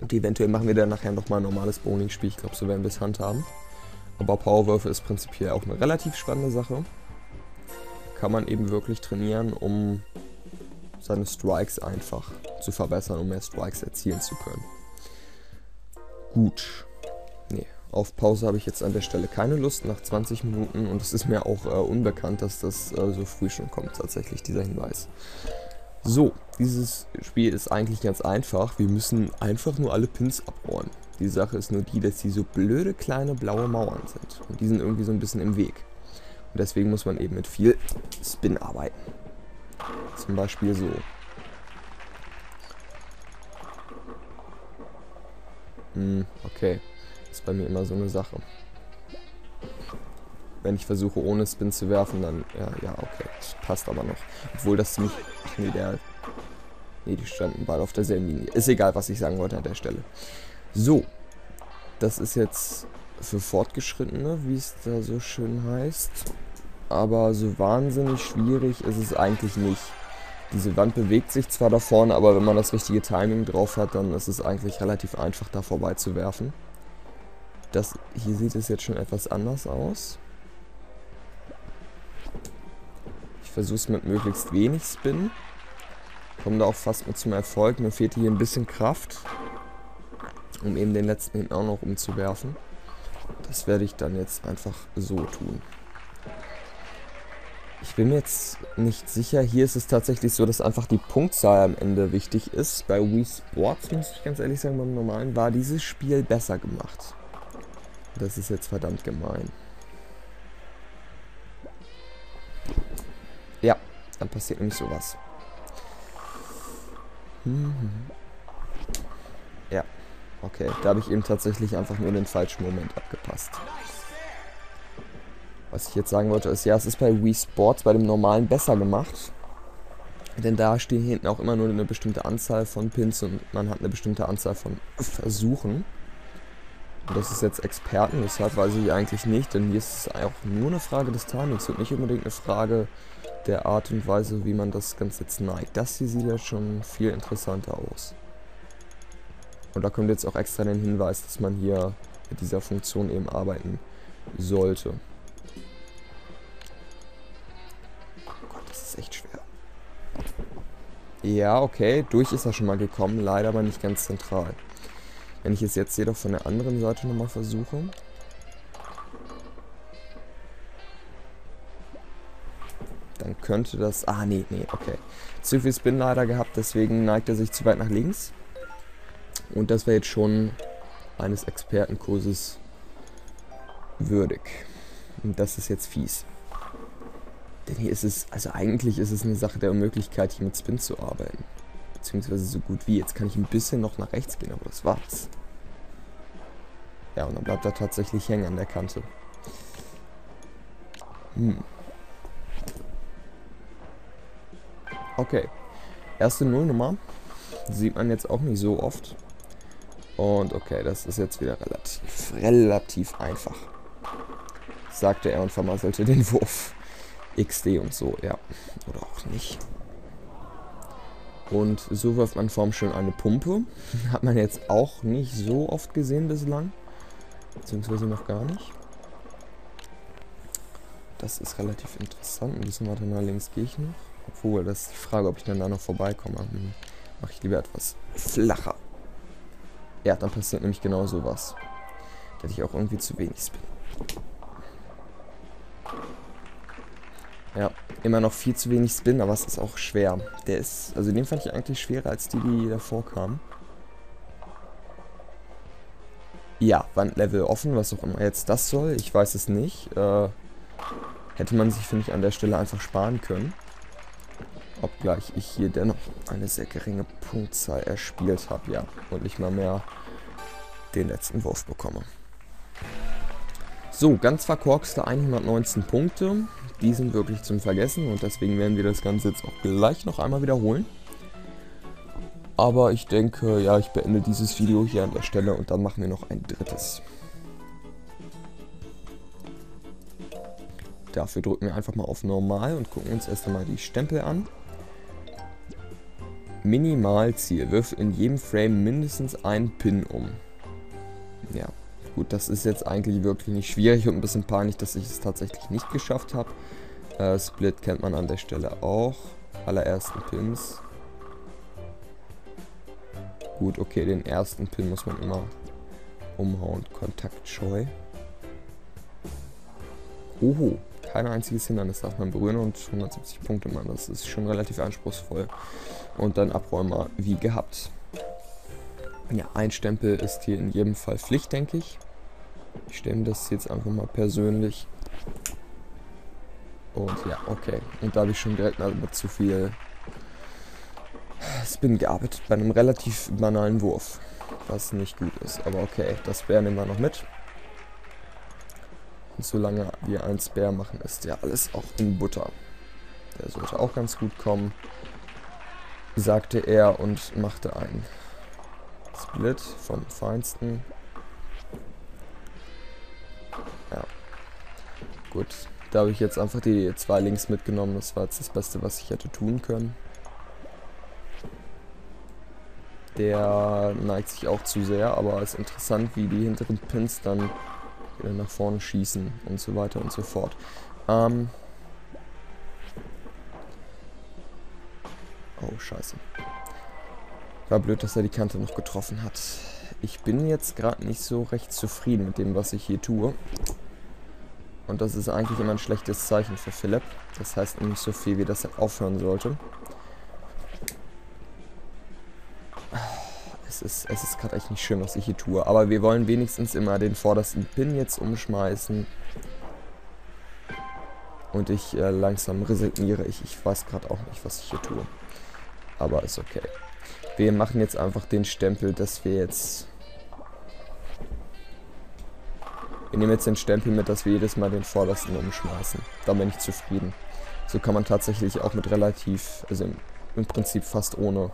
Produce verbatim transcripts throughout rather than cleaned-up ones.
Und eventuell machen wir dann nachher nochmal ein normales Bowling-Spiel. Ich glaube, so werden wir es handhaben. Aber Powerwürfe ist prinzipiell auch eine relativ spannende Sache. Kann man eben wirklich trainieren, um seine Strikes einfach zu verbessern, um mehr Strikes erzielen zu können. Gut. Nee, auf Pause habe ich jetzt an der Stelle keine Lust, nach zwanzig Minuten. Und es ist mir auch äh, unbekannt, dass das äh, so früh schon kommt, tatsächlich, dieser Hinweis. So, dieses Spiel ist eigentlich ganz einfach. Wir müssen einfach nur alle Pins abräumen. Die Sache ist nur die, dass die so blöde kleine blaue Mauern sind. Und die sind irgendwie so ein bisschen im Weg. Und deswegen muss man eben mit viel Spin arbeiten. Zum Beispiel so. Hm, okay. Das ist bei mir immer so eine Sache. Wenn ich versuche, ohne Spin zu werfen, dann... Ja, ja, okay. Das passt aber noch. Obwohl das nicht... Ach nee, der... Nee, die standen beide auf derselben Linie. Ist egal, was ich sagen wollte an der Stelle. So. Das ist jetzt für Fortgeschrittene, wie es da so schön heißt. Aber so wahnsinnig schwierig ist es eigentlich nicht. Diese Wand bewegt sich zwar da vorne, aber wenn man das richtige Timing drauf hat, dann ist es eigentlich relativ einfach, da vorbei zu werfen. Das, hier sieht es jetzt schon etwas anders aus. Ich versuche es mit möglichst wenig Spin. Komme da auch fast mit zum Erfolg. Mir fehlt hier ein bisschen Kraft, um eben den letzten hinten auch noch umzuwerfen. Das werde ich dann jetzt einfach so tun. Ich bin mir jetzt nicht sicher. Hier ist es tatsächlich so, dass einfach die Punktzahl am Ende wichtig ist. Bei Wii Sports, muss ich ganz ehrlich sagen, beim normalen war dieses Spiel besser gemacht. Das ist jetzt verdammt gemein. Ja, dann passiert nämlich sowas. Ja, okay. Da habe ich eben tatsächlich einfach nur den falschen Moment abgepasst. Was ich jetzt sagen wollte ist, ja, es ist bei Wii Sports bei dem normalen besser gemacht. Denn da stehen hinten auch immer nur eine bestimmte Anzahl von Pins und man hat eine bestimmte Anzahl von Versuchen. Und das ist jetzt Experten, deshalb weiß ich eigentlich nicht, denn hier ist es auch nur eine Frage des Timings und nicht unbedingt eine Frage der Art und Weise, wie man das Ganze jetzt neigt. Das hier sieht ja schon viel interessanter aus. Und da kommt jetzt auch extra den Hinweis, dass man hier mit dieser Funktion eben arbeiten sollte. Oh Gott, das ist echt schwer. Ja, okay, durch ist er schon mal gekommen, leider aber nicht ganz zentral. Wenn ich es jetzt jedoch von der anderen Seite nochmal versuche. Dann könnte das... Ah, nee, nee, okay. Zu viel Spin leider gehabt, deswegen neigt er sich zu weit nach links. Und das wäre jetzt schon eines Expertenkurses würdig. Und das ist jetzt fies. Denn hier ist es... Also eigentlich ist es eine Sache der Unmöglichkeit, hier mit Spin zu arbeiten. Beziehungsweise so gut wie. Jetzt kann ich ein bisschen noch nach rechts gehen, aber das war's. Ja, und dann bleibt er tatsächlich hängen an der Kante. Hm. Okay. Erste Nullnummer. Sieht man jetzt auch nicht so oft. Und okay, das ist jetzt wieder relativ, relativ einfach. Sagte er und vermasselte den Wurf. X D und so, ja. Oder auch nicht. Und so wirft man vorm schön eine Pumpe. Hat man jetzt auch nicht so oft gesehen bislang. Beziehungsweise noch gar nicht. Das ist relativ interessant. Ein bisschen weiter nach links gehe ich noch. Obwohl, das ist die Frage, ob ich dann da noch vorbeikomme. Hm, mache ich lieber etwas flacher. Ja, dann passiert nämlich genau sowas. Da hätte ich auch irgendwie zu wenig Spin. Ja, immer noch viel zu wenig Spin, aber es ist auch schwer. Der ist, also den fand ich eigentlich schwerer als die, die davor kamen. Ja, Wandlevel offen, was auch immer jetzt das soll. Ich weiß es nicht. Äh, hätte man sich, finde ich, an der Stelle einfach sparen können. Obgleich ich hier dennoch eine sehr geringe Punktzahl erspielt habe, ja. Und nicht mal mehr den letzten Wurf bekomme. So, ganz verkorkste hundertneunzehn Punkte. Die sind wirklich zum Vergessen und deswegen werden wir das Ganze jetzt auch gleich noch einmal wiederholen. Aber ich denke, ja, ich beende dieses Video hier an der Stelle und dann machen wir noch ein drittes. Dafür drücken wir einfach mal auf Normal und gucken uns erst einmal die Stempel an. Minimalziel. Wirf in jedem Frame mindestens einen Pin um. Ja, gut, das ist jetzt eigentlich wirklich nicht schwierig und ein bisschen peinlich, dass ich es tatsächlich nicht geschafft habe. Äh, Split kennt man an der Stelle auch. Allerersten Pins. Gut, okay, den ersten Pin muss man immer umhauen. Kontaktscheu. Oho, kein einziges Hindernis darf man berühren und hundertsiebzig Punkte, Mann. Das ist schon relativ anspruchsvoll. Und dann Abräumer wie gehabt. Ja, ein Stempel ist hier in jedem Fall Pflicht, denke ich. Ich stemme das jetzt einfach mal persönlich. Und ja, okay. Und da habe ich schon direkt mal mit zu viel Spin gearbeitet bei einem relativ banalen Wurf. Was nicht gut ist. Aber okay, das Bär nehmen wir noch mit. Und solange wir ein Spare machen, ist ja alles auch in Butter. Der sollte auch ganz gut kommen, sagte er und machte einen Split vom Feinsten. Ja, gut. Da habe ich jetzt einfach die zwei Links mitgenommen. Das war jetzt das Beste, was ich hätte tun können. Der neigt sich auch zu sehr, aber es ist interessant, wie die hinteren Pins dann wieder nach vorne schießen und so weiter und so fort. Ähm oh, scheiße. War blöd, dass er die Kante noch getroffen hat. Ich bin jetzt gerade nicht so recht zufrieden mit dem, was ich hier tue. Und das ist eigentlich immer ein schlechtes Zeichen für Philipp. Das heißt nicht so viel, wie das aufhören sollte. Es ist, es ist gerade echt nicht schön, was ich hier tue. Aber wir wollen wenigstens immer den vordersten Pin jetzt umschmeißen. Und ich äh, langsam resigniere. Ich, ich weiß gerade auch nicht, was ich hier tue. Aber ist okay. Wir machen jetzt einfach den Stempel, dass wir jetzt... Wir nehmen jetzt den Stempel mit, dass wir jedes Mal den vordersten umschmeißen. Da bin ich zufrieden. So kann man tatsächlich auch mit relativ... Also im, im Prinzip fast ohne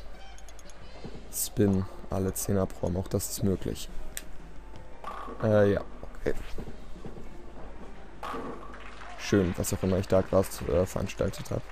Spin alle zehn abräumen. Auch das ist möglich. Äh, ja. Okay. Schön, was auch immer ich da gerade äh, veranstaltet habe.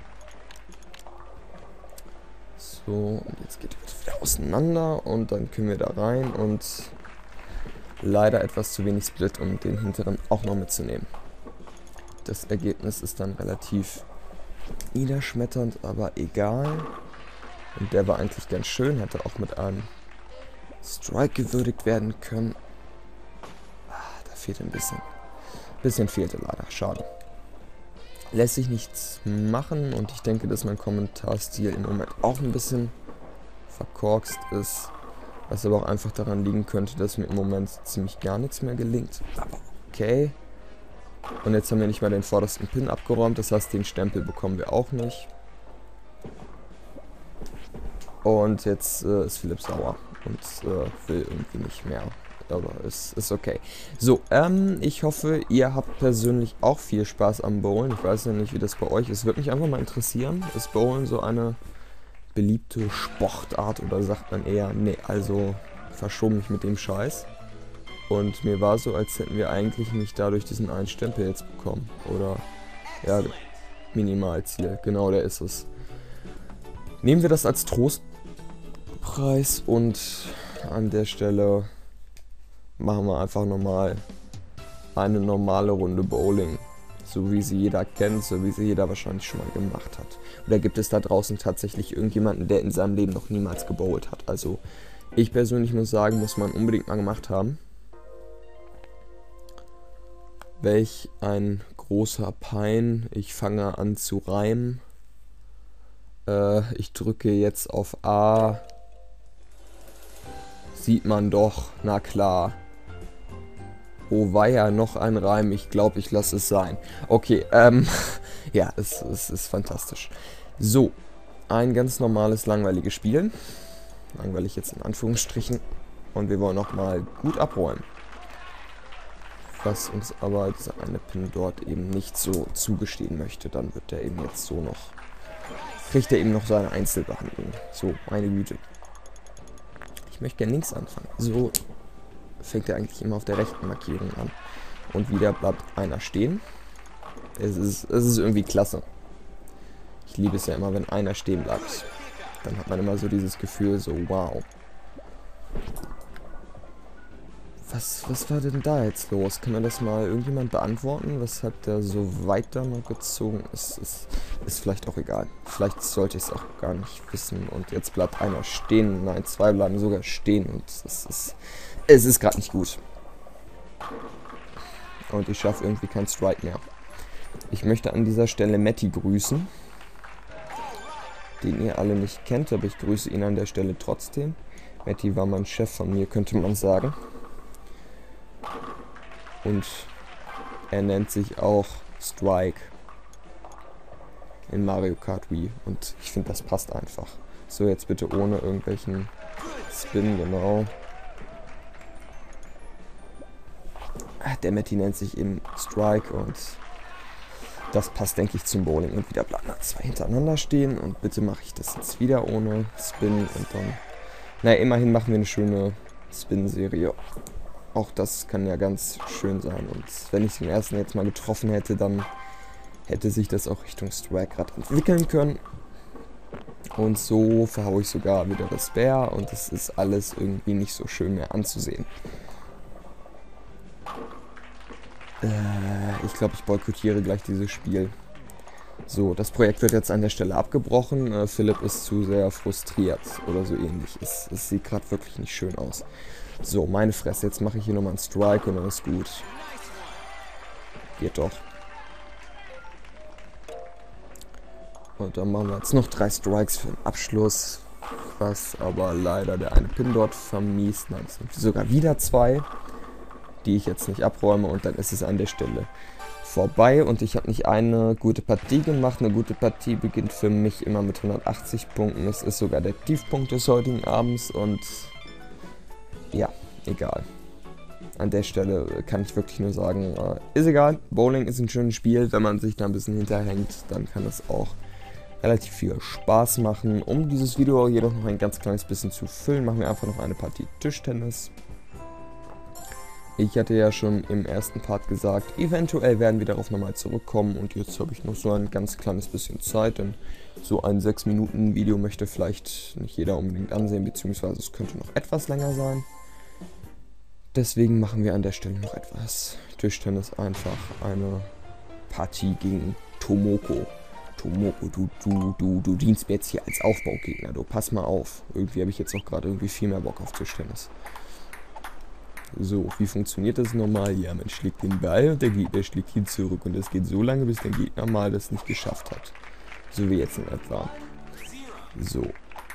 So, und jetzt geht es wieder auseinander und dann können wir da rein und leider etwas zu wenig Split, um den hinteren auch noch mitzunehmen. Das Ergebnis ist dann relativ niederschmetternd, aber egal. Und der war eigentlich ganz schön, hätte auch mit einem Strike gewürdigt werden können. Ah, da fehlt ein bisschen. Ein bisschen fehlte leider, schade. Lässt sich nichts machen und ich denke, dass mein Kommentarstil im Moment auch ein bisschen verkorkst ist. Was aber auch einfach daran liegen könnte, dass mir im Moment ziemlich gar nichts mehr gelingt. Aber okay. Und jetzt haben wir nicht mal den vordersten Pin abgeräumt, das heißt, den Stempel bekommen wir auch nicht. Und jetzt äh, ist Philipp sauer und äh, will irgendwie nicht mehr. Aber es ist okay. So, ähm, ich hoffe, ihr habt persönlich auch viel Spaß am Bowlen. Ich weiß ja nicht, wie das bei euch ist. Würde mich einfach mal interessieren. Ist Bowlen so eine beliebte Sportart oder sagt man eher, nee, also verschoben mich mit dem Scheiß. Und mir war so, als hätten wir eigentlich nicht dadurch diesen einen Stempel jetzt bekommen. Oder, ja, Minimalziel. Genau, der ist es. Nehmen wir das als Trostpreis und an der Stelle machen wir einfach nochmal eine normale Runde Bowling. So wie sie jeder kennt, so wie sie jeder wahrscheinlich schon mal gemacht hat. Oder gibt es da draußen tatsächlich irgendjemanden, der in seinem Leben noch niemals gebowlt hat? Also ich persönlich muss sagen, muss man unbedingt mal gemacht haben. Welch ein großer Pein. Ich fange an zu reimen. Äh, ich drücke jetzt auf A. Sieht man doch, na klar. Oh weia, noch ein Reim. Ich glaube, ich lasse es sein. Okay, ähm, ja, es, es ist fantastisch. So, ein ganz normales, langweiliges Spiel. Langweilig jetzt in Anführungsstrichen. Und wir wollen nochmal gut abräumen. Was uns aber dieser eine Pin dort eben nicht so zugestehen möchte. Dann wird er eben jetzt so noch... Kriegt er eben noch seine Einzelbehandlung. So, meine Güte. Ich möchte gerne links anfangen. So fängt er eigentlich immer auf der rechten Markierung an. Und wieder bleibt einer stehen. Es ist, es ist irgendwie klasse. Ich liebe es ja immer, wenn einer stehen bleibt. dann hat man immer so dieses Gefühl, so wow. Was, was war denn da jetzt los? Kann mir das mal irgendjemand beantworten? Weshalb der so weit da noch gezogen ist? Ist, ist vielleicht auch egal. Vielleicht sollte ich es auch gar nicht wissen. Und jetzt bleibt einer stehen. Nein, zwei bleiben sogar stehen. Und es ist, es ist gerade nicht gut. Und ich schaffe irgendwie keinen Strike mehr. Ich möchte an dieser Stelle Matty grüßen. Den ihr alle nicht kennt, aber ich grüße ihn an der Stelle trotzdem. Matty war mein Chef von mir, könnte man sagen. Und er nennt sich auch Strike in Mario Kart Wii. Und ich finde, das passt einfach. So, jetzt bitte ohne irgendwelchen Spin, genau. Der Matty nennt sich eben Strike und das passt, denke ich, zum Bowling. Und wieder bleiben da zwei hintereinander stehen. Und bitte mache ich das jetzt wieder ohne Spin. Und dann, naja, immerhin machen wir eine schöne Spin-Serie. Auch das kann ja ganz schön sein. Und wenn ich den ersten jetzt mal getroffen hätte, dann hätte sich das auch Richtung Strike gerade entwickeln können. Und so verhaue ich sogar wieder das Bär. Und es ist alles irgendwie nicht so schön mehr anzusehen. Äh, ich glaube, ich boykottiere gleich dieses Spiel. So, das Projekt wird jetzt an der Stelle abgebrochen. Äh, Philipp ist zu sehr frustriert oder so ähnlich. Es, es sieht gerade wirklich nicht schön aus. So, meine Fresse. Jetzt mache ich hier nochmal einen Strike und dann ist gut. Geht doch. Und dann machen wir jetzt noch drei Strikes für den Abschluss. Was aber leider der eine Pin dort vermiest. Nein, es sind sogar wieder zwei, die ich jetzt nicht abräume. Und dann ist es an der Stelle vorbei. Und ich habe nicht eine gute Partie gemacht. Eine gute Partie beginnt für mich immer mit hundertachtzig Punkten. Es ist sogar der Tiefpunkt des heutigen Abends. Und ja, egal. An der Stelle kann ich wirklich nur sagen, äh, ist egal. Bowling ist ein schönes Spiel. Wenn man sich da ein bisschen hinterhängt, dann kann es auch relativ viel Spaß machen. Um dieses Video jedoch noch ein ganz kleines bisschen zu füllen, machen wir einfach noch eine Partie Tischtennis. Ich hatte ja schon im ersten Part gesagt, eventuell werden wir darauf nochmal zurückkommen. Und jetzt habe ich noch so ein ganz kleines bisschen Zeit, denn so ein sechs Minuten Video möchte vielleicht nicht jeder unbedingt ansehen, beziehungsweise es könnte noch etwas länger sein. Deswegen machen wir an der Stelle noch etwas Tischtennis, einfach eine Partie gegen Tomoko. Tomoko, du, du, du, du dienst mir jetzt hier als Aufbaugegner, du, pass mal auf. Irgendwie habe ich jetzt auch gerade irgendwie viel mehr Bock auf Tischtennis. So, wie funktioniert das nochmal? Ja, man schlägt den Ball und der Gegner schlägt ihn zurück und es geht so lange, bis der Gegner mal das nicht geschafft hat. So wie jetzt in etwa. So.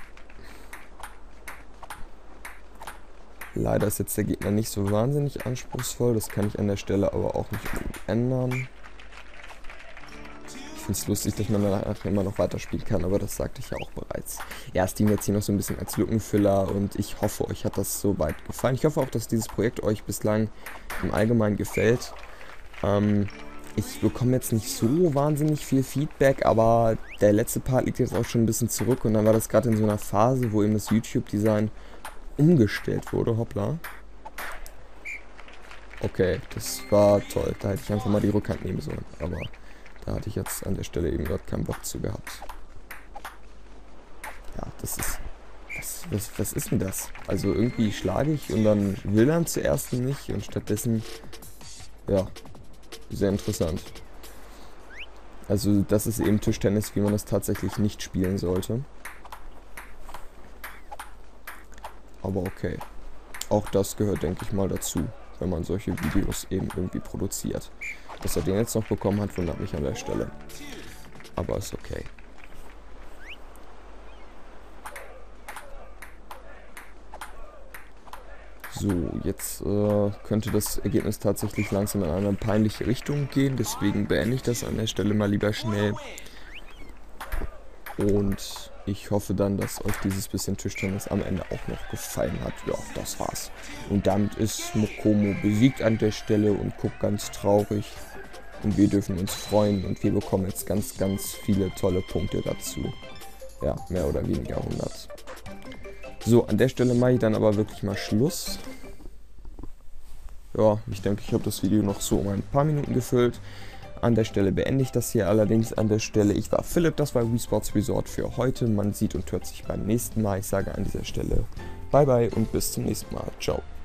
Leider ist jetzt der Gegner nicht so wahnsinnig anspruchsvoll, das kann ich an der Stelle aber auch nicht ändern. Ich finde es lustig, dass man danach immer noch weiterspielen kann, aber das sagte ich ja auch bereits. Ja, es dient jetzt hier noch so ein bisschen als Lückenfüller und ich hoffe, euch hat das soweit gefallen. Ich hoffe auch, dass dieses Projekt euch bislang im Allgemeinen gefällt. Ähm, ich bekomme jetzt nicht so wahnsinnig viel Feedback, aber der letzte Part liegt jetzt auch schon ein bisschen zurück und dann war das gerade in so einer Phase, wo eben das YouTube-Design umgestellt wurde. Hoppla. Okay, das war toll. Da hätte ich einfach mal die Rückhand nehmen sollen. Aber da hatte ich jetzt an der Stelle eben gerade keinen Bock zu gehabt. Ja, das ist... Was, was, was ist denn das? Also irgendwie schlage ich und dann will er zuerst nicht und stattdessen... Ja, sehr interessant. Also das ist eben Tischtennis, wie man es tatsächlich nicht spielen sollte. Aber okay. Auch das gehört, denke ich mal, dazu, wenn man solche Videos eben irgendwie produziert. Dass er den jetzt noch bekommen hat, wundert mich an der Stelle. Aber ist okay. So, jetzt äh, könnte das Ergebnis tatsächlich langsam in eine peinliche Richtung gehen. Deswegen beende ich das an der Stelle mal lieber schnell. Und ich hoffe dann, dass euch dieses bisschen Tischtennis am Ende auch noch gefallen hat. Ja, das war's. Und damit ist Mokomo besiegt an der Stelle und guckt ganz traurig. Und wir dürfen uns freuen und wir bekommen jetzt ganz, ganz viele tolle Punkte dazu. Ja, mehr oder weniger hundert. So, an der Stelle mache ich dann aber wirklich mal Schluss. Ja, ich denke, ich habe das Video noch so um ein paar Minuten gefüllt. An der Stelle beende ich das hier allerdings an der Stelle. Ich war Philipp, das war Wii Sports Resort für heute. Man sieht und hört sich beim nächsten Mal. Ich sage an dieser Stelle bye bye und bis zum nächsten Mal. Ciao.